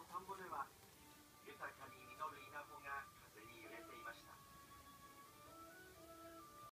田んぼでは豊かに実る